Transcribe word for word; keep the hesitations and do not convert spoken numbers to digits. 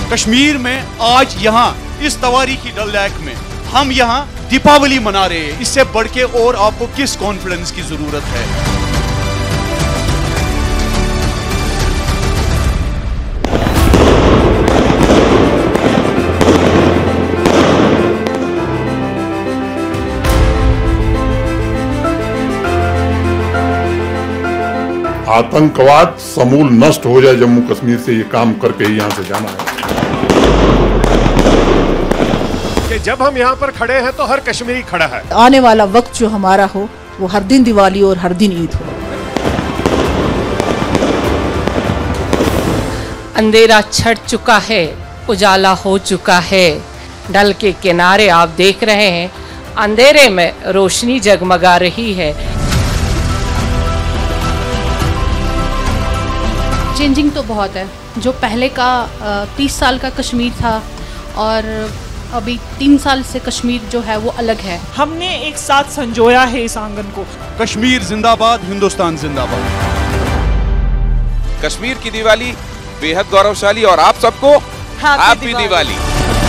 कश्मीर में आज यहाँ इस तवारीखी डल लेक में हम यहाँ दीपावली मना रहे हैं। इससे बढ़ के और आपको किस कॉन्फिडेंस की जरूरत है? आतंकवाद समूल नष्ट हो जाए जम्मू कश्मीर से, ये काम करके ही यहाँ से जाना है। कि जब हम यहाँ पर खड़े हैं तो हर कश्मीरी खड़ा है। आने वाला वक्त जो हमारा हो वो हर दिन दिवाली और हर दिन ईद हो। अंधेरा छट चुका है, उजाला हो चुका है। डल के किनारे आप देख रहे हैं, अंधेरे में रोशनी जगमगा रही है। चेंजिंग तो बहुत है। जो पहले का तीस साल का कश्मीर था और अभी तीन साल से कश्मीर जो है वो अलग है। हमने एक साथ संजोया है इस आंगन को। कश्मीर जिंदाबाद, हिंदुस्तान जिंदाबाद। कश्मीर की दिवाली बेहद गौरवशाली और आप सबको हैप्पी दिवाली।